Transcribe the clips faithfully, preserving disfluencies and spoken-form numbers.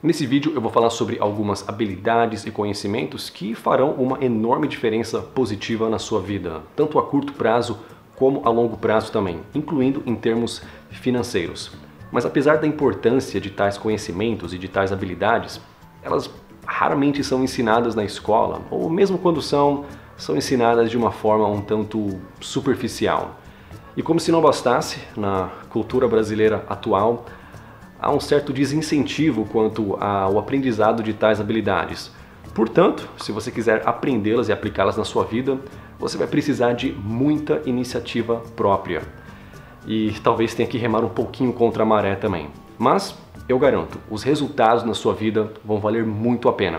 Nesse vídeo eu vou falar sobre algumas habilidades e conhecimentos que farão uma enorme diferença positiva na sua vida, tanto a curto prazo como a longo prazo também, incluindo em termos financeiros. Mas apesar da importância de tais conhecimentos e de tais habilidades, elas raramente são ensinadas na escola, ou mesmo quando são, são ensinadas de uma forma um tanto superficial. E como se não bastasse, na cultura brasileira atual, há um certo desincentivo quanto ao aprendizado de tais habilidades. Portanto, se você quiser aprendê-las e aplicá-las na sua vida, você vai precisar de muita iniciativa própria. E talvez tenha que remar um pouquinho contra a maré também. Mas, eu garanto, os resultados na sua vida vão valer muito a pena.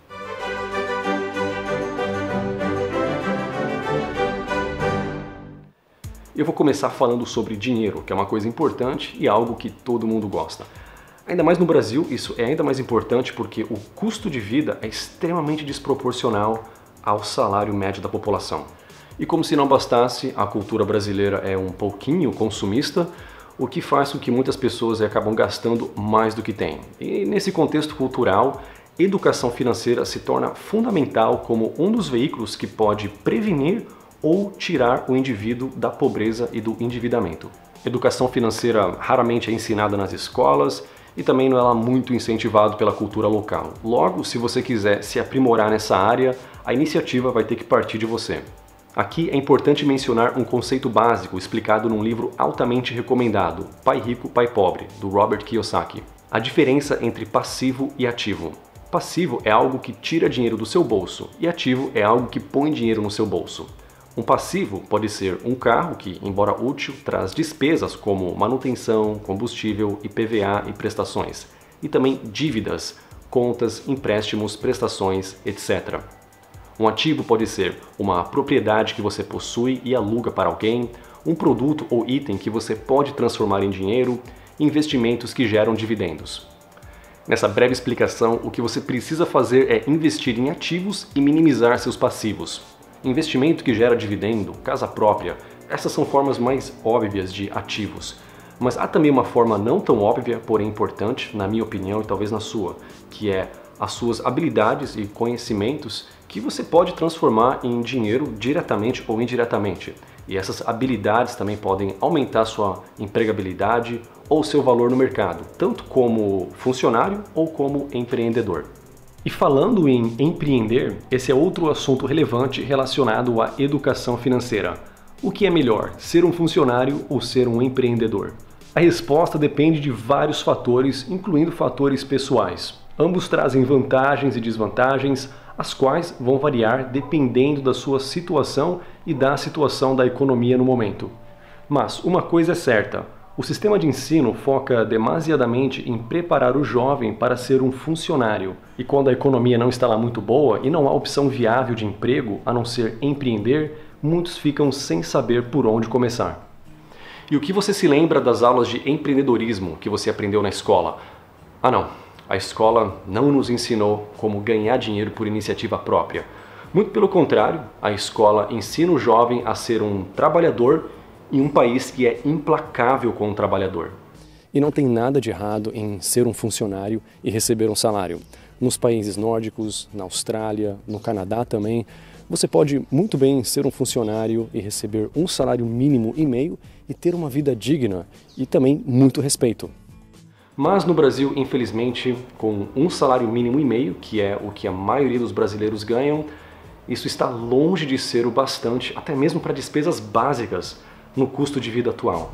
Eu vou começar falando sobre dinheiro, que é uma coisa importante e algo que todo mundo gosta. Ainda mais no Brasil, isso é ainda mais importante porque o custo de vida é extremamente desproporcional ao salário médio da população. E como se não bastasse, a cultura brasileira é um pouquinho consumista, o que faz com que muitas pessoas acabam gastando mais do que têm. E nesse contexto cultural, educação financeira se torna fundamental como um dos veículos que pode prevenir ou tirar o indivíduo da pobreza e do endividamento. Educação financeira raramente é ensinada nas escolas e também não é muito incentivado pela cultura local. Logo, se você quiser se aprimorar nessa área, a iniciativa vai ter que partir de você. Aqui é importante mencionar um conceito básico explicado num livro altamente recomendado, Pai Rico, Pai Pobre, do Robert Kiyosaki. A diferença entre passivo e ativo. Passivo é algo que tira dinheiro do seu bolso e ativo é algo que põe dinheiro no seu bolso. Um passivo pode ser um carro que, embora útil, traz despesas como manutenção, combustível, I P V A e prestações, e também dívidas, contas, empréstimos, prestações, etcétera. Um ativo pode ser uma propriedade que você possui e aluga para alguém, um produto ou item que você pode transformar em dinheiro, investimentos que geram dividendos. Nessa breve explicação, o que você precisa fazer é investir em ativos e minimizar seus passivos. Investimento que gera dividendo, casa própria, essas são formas mais óbvias de ativos. Mas há também uma forma não tão óbvia, porém importante, na minha opinião e talvez na sua, que é as suas habilidades e conhecimentos que você pode transformar em dinheiro diretamente ou indiretamente. E essas habilidades também podem aumentar sua empregabilidade ou seu valor no mercado, tanto como funcionário ou como empreendedor. E falando em empreender, esse é outro assunto relevante relacionado à educação financeira. O que é melhor, ser um funcionário ou ser um empreendedor? A resposta depende de vários fatores, incluindo fatores pessoais. Ambos trazem vantagens e desvantagens, as quais vão variar dependendo da sua situação e da situação da economia no momento. Mas uma coisa é certa, o sistema de ensino foca demasiadamente em preparar o jovem para ser um funcionário. E quando a economia não está lá muito boa e não há opção viável de emprego, a não ser empreender, muitos ficam sem saber por onde começar. E o que você se lembra das aulas de empreendedorismo que você aprendeu na escola? Ah não, a escola não nos ensinou como ganhar dinheiro por iniciativa própria. Muito pelo contrário, a escola ensina o jovem a ser um trabalhador em um país que é implacável com o trabalhador. E não tem nada de errado em ser um funcionário e receber um salário. Nos países nórdicos, na Austrália, no Canadá também, você pode muito bem ser um funcionário e receber um salário mínimo e meio e ter uma vida digna e também muito respeito. Mas no Brasil, infelizmente, com um salário mínimo e meio, que é o que a maioria dos brasileiros ganham, isso está longe de ser o bastante, até mesmo para despesas básicas, no custo de vida atual.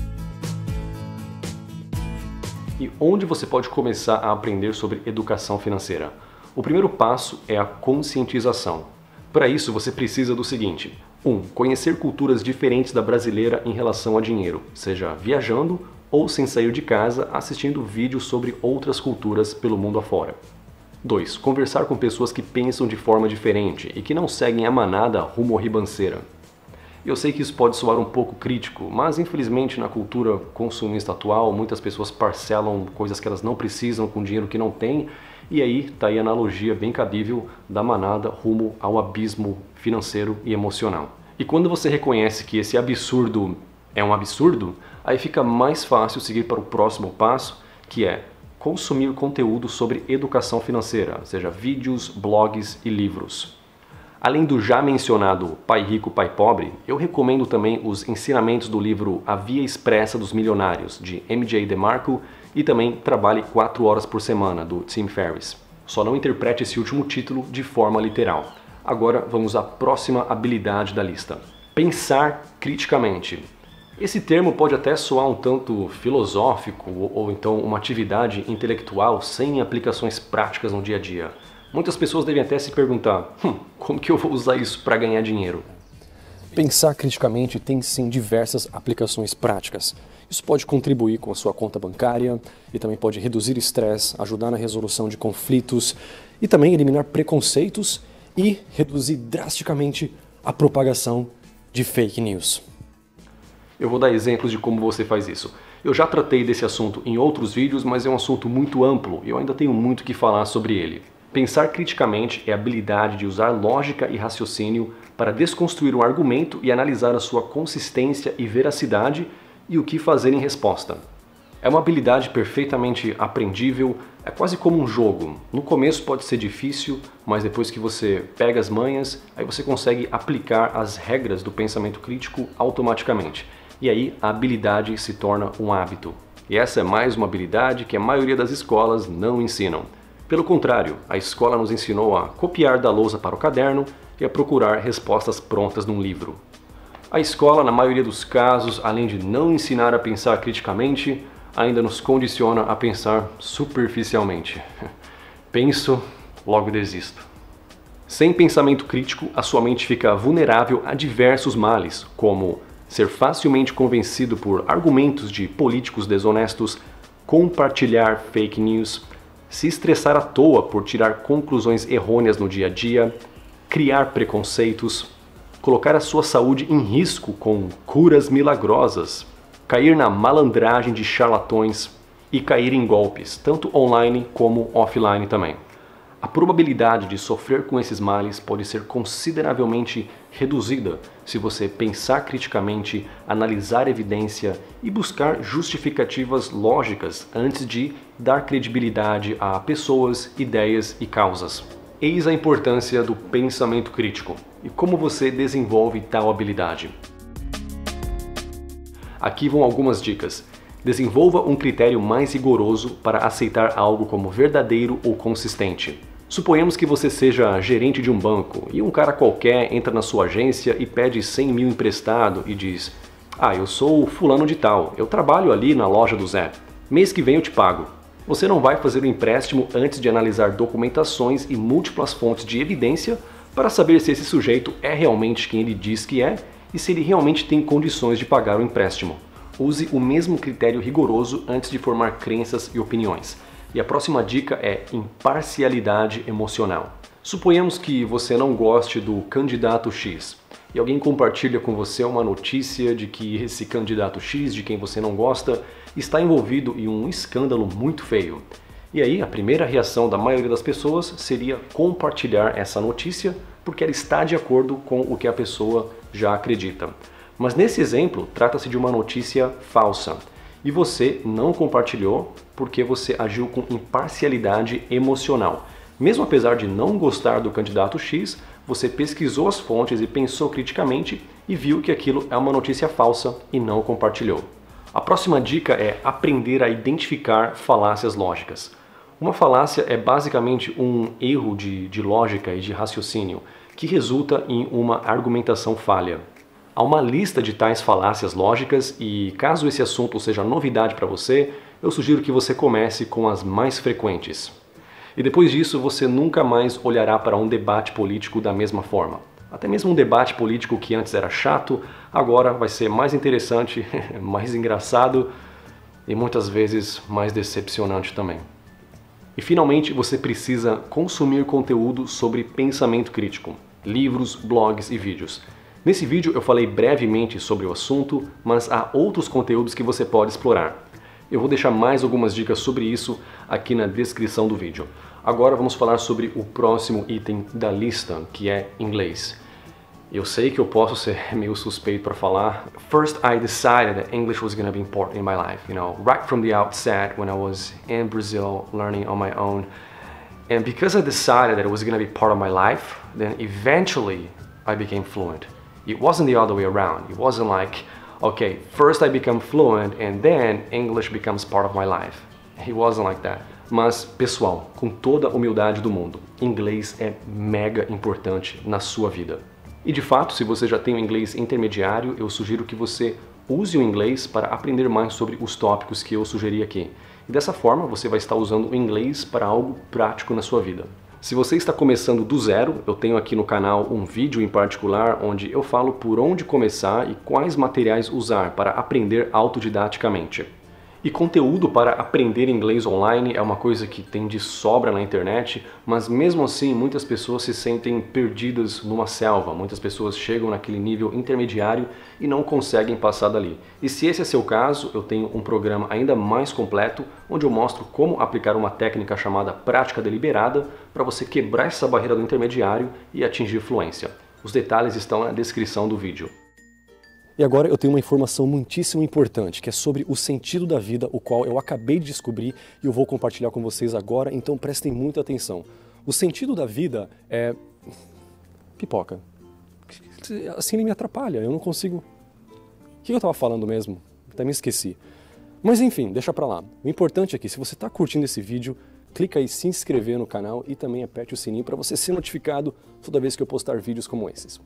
E onde você pode começar a aprender sobre educação financeira? O primeiro passo é a conscientização. Para isso você precisa do seguinte: um. Conhecer culturas diferentes da brasileira em relação a dinheiro, seja viajando ou sem sair de casa assistindo vídeos sobre outras culturas pelo mundo afora. dois. Conversar com pessoas que pensam de forma diferente e que não seguem a manada rumo à ribanceira. Eu sei que isso pode soar um pouco crítico, mas infelizmente na cultura consumista atual muitas pessoas parcelam coisas que elas não precisam com dinheiro que não têm, e aí está aí a analogia bem cabível da manada rumo ao abismo financeiro e emocional. E quando você reconhece que esse absurdo é um absurdo, aí fica mais fácil seguir para o próximo passo, que é consumir conteúdo sobre educação financeira, seja vídeos, blogs e livros. Além do já mencionado Pai Rico, Pai Pobre, eu recomendo também os ensinamentos do livro A Via Expressa dos Milionários, de M J DeMarco, e também Trabalhe quatro horas por semana, do Tim Ferriss. Só não interprete esse último título de forma literal. Agora vamos à próxima habilidade da lista. Pensar criticamente. Esse termo pode até soar um tanto filosófico ou, ou então uma atividade intelectual sem aplicações práticas no dia a dia. Muitas pessoas devem até se perguntar, hum, como que eu vou usar isso para ganhar dinheiro? Pensar criticamente tem sim diversas aplicações práticas. Isso pode contribuir com a sua conta bancária e também pode reduzir estresse, ajudar na resolução de conflitos e também eliminar preconceitos e reduzir drasticamente a propagação de fake news. Eu vou dar exemplos de como você faz isso. Eu já tratei desse assunto em outros vídeos, mas é um assunto muito amplo e eu ainda tenho muito o que falar sobre ele. Pensar criticamente é a habilidade de usar lógica e raciocínio para desconstruir um argumento e analisar a sua consistência e veracidade e o que fazer em resposta. É uma habilidade perfeitamente aprendível, é quase como um jogo. No começo pode ser difícil, mas depois que você pega as manhas, aí você consegue aplicar as regras do pensamento crítico automaticamente. E aí a habilidade se torna um hábito. E essa é mais uma habilidade que a maioria das escolas não ensinam. Pelo contrário, a escola nos ensinou a copiar da lousa para o caderno e a procurar respostas prontas num livro. A escola, na maioria dos casos, além de não ensinar a pensar criticamente, ainda nos condiciona a pensar superficialmente. Penso, logo desisto. Sem pensamento crítico, a sua mente fica vulnerável a diversos males, como ser facilmente convencido por argumentos de políticos desonestos, compartilhar fake news, se estressar à toa por tirar conclusões errôneas no dia a dia, criar preconceitos, colocar a sua saúde em risco com curas milagrosas, cair na malandragem de charlatões e cair em golpes, tanto online como offline também. A probabilidade de sofrer com esses males pode ser consideravelmente reduzida se você pensar criticamente, analisar evidência e buscar justificativas lógicas antes de dar credibilidade a pessoas, ideias e causas. Eis a importância do pensamento crítico e como você desenvolve tal habilidade. Aqui vão algumas dicas. Desenvolva um critério mais rigoroso para aceitar algo como verdadeiro ou consistente. Suponhamos que você seja gerente de um banco e um cara qualquer entra na sua agência e pede cem mil emprestado e diz: ah, eu sou o fulano de tal, eu trabalho ali na loja do Zé, mês que vem eu te pago. Você não vai fazer o empréstimo antes de analisar documentações e múltiplas fontes de evidência para saber se esse sujeito é realmente quem ele diz que é e se ele realmente tem condições de pagar o empréstimo. Use o mesmo critério rigoroso antes de formar crenças e opiniões. E a próxima dica é imparcialidade emocional. Suponhamos que você não goste do candidato X e alguém compartilha com você uma notícia de que esse candidato X, de quem você não gosta, está envolvido em um escândalo muito feio. E aí a primeira reação da maioria das pessoas seria compartilhar essa notícia porque ela está de acordo com o que a pessoa já acredita. Mas nesse exemplo, trata-se de uma notícia falsa. E você não compartilhou porque você agiu com imparcialidade emocional. Mesmo apesar de não gostar do candidato X, você pesquisou as fontes e pensou criticamente e viu que aquilo é uma notícia falsa e não compartilhou. A próxima dica é aprender a identificar falácias lógicas. Uma falácia é basicamente um erro de, de lógica e de raciocínio que resulta em uma argumentação falha. Há uma lista de tais falácias lógicas e, caso esse assunto seja novidade para você, eu sugiro que você comece com as mais frequentes. E depois disso, você nunca mais olhará para um debate político da mesma forma. Até mesmo um debate político que antes era chato, agora vai ser mais interessante, mais engraçado e muitas vezes mais decepcionante também. E finalmente, você precisa consumir conteúdo sobre pensamento crítico, livros, blogs e vídeos. Nesse vídeo eu falei brevemente sobre o assunto, mas há outros conteúdos que você pode explorar. Eu vou deixar mais algumas dicas sobre isso aqui na descrição do vídeo. Agora vamos falar sobre o próximo item da lista, que é inglês. Eu sei que eu posso ser meio suspeito para falar. First, I decided that English was going to be important in my life, you know, right from the outset when I was in Brazil learning on my own. And because I decided that it was going to be part of my life, then eventually I became fluent. It wasn't the other way around. It wasn't like, okay, first I become fluent and then English becomes part of my life. It wasn't like that. Mas, pessoal, com toda a humildade do mundo, inglês é mega importante na sua vida. E de fato, se você já tem o inglês intermediário, eu sugiro que você use o inglês para aprender mais sobre os tópicos que eu sugeri aqui. E dessa forma, você vai estar usando o inglês para algo prático na sua vida. Se você está começando do zero, eu tenho aqui no canal um vídeo em particular onde eu falo por onde começar e quais materiais usar para aprender autodidaticamente. E conteúdo para aprender inglês online é uma coisa que tem de sobra na internet, mas mesmo assim muitas pessoas se sentem perdidas numa selva, muitas pessoas chegam naquele nível intermediário e não conseguem passar dali. E se esse é seu caso, eu tenho um programa ainda mais completo, onde eu mostro como aplicar uma técnica chamada prática deliberada para você quebrar essa barreira do intermediário e atingir fluência. Os detalhes estão na descrição do vídeo. E agora eu tenho uma informação muitíssimo importante, que é sobre o sentido da vida, o qual eu acabei de descobrir e eu vou compartilhar com vocês agora, então prestem muita atenção. O sentido da vida é... pipoca. Assim ele me atrapalha, eu não consigo... O que eu estava falando mesmo? Até me esqueci. Mas enfim, deixa pra lá. O importante é que se você está curtindo esse vídeo, clica aí em se inscrever no canal e também aperte o sininho para você ser notificado toda vez que eu postar vídeos como esses.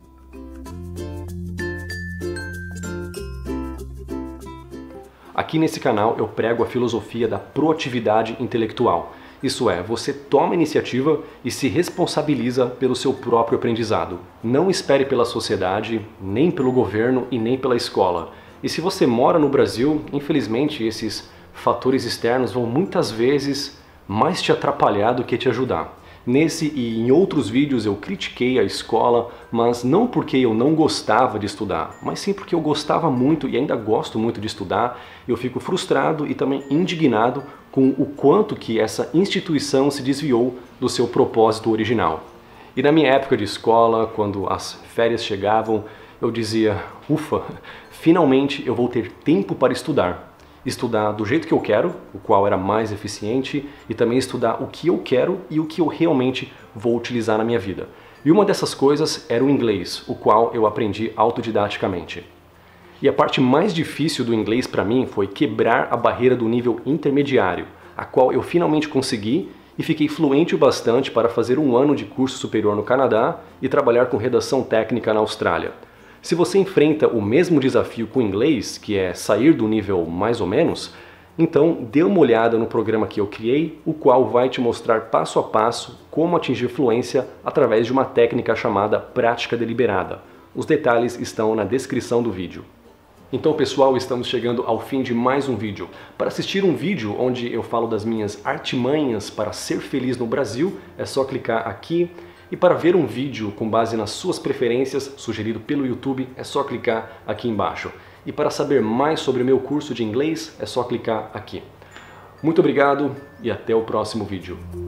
Aqui nesse canal eu prego a filosofia da proatividade intelectual. Isso é, você toma iniciativa e se responsabiliza pelo seu próprio aprendizado. Não espere pela sociedade, nem pelo governo e nem pela escola. E se você mora no Brasil, infelizmente esses fatores externos vão muitas vezes mais te atrapalhar do que te ajudar. Nesse e em outros vídeos eu critiquei a escola, mas não porque eu não gostava de estudar, mas sim porque eu gostava muito e ainda gosto muito de estudar. Eu fico frustrado e também indignado com o quanto que essa instituição se desviou do seu propósito original. E na minha época de escola, quando as férias chegavam, eu dizia, ufa, finalmente eu vou ter tempo para estudar. Estudar do jeito que eu quero, o qual era mais eficiente, e também estudar o que eu quero e o que eu realmente vou utilizar na minha vida. E uma dessas coisas era o inglês, o qual eu aprendi autodidaticamente. E a parte mais difícil do inglês para mim foi quebrar a barreira do nível intermediário, a qual eu finalmente consegui e fiquei fluente o bastante para fazer um ano de curso superior no Canadá e trabalhar com redação técnica na Austrália. Se você enfrenta o mesmo desafio com o inglês, que é sair do nível mais ou menos, então dê uma olhada no programa que eu criei, o qual vai te mostrar passo a passo como atingir fluência através de uma técnica chamada prática deliberada. Os detalhes estão na descrição do vídeo. Então pessoal, estamos chegando ao fim de mais um vídeo. Para assistir um vídeo onde eu falo das minhas artimanhas para ser feliz no Brasil, é só clicar aqui. E para ver um vídeo com base nas suas preferências, sugerido pelo YouTube, é só clicar aqui embaixo. E para saber mais sobre o meu curso de inglês, é só clicar aqui. Muito obrigado e até o próximo vídeo.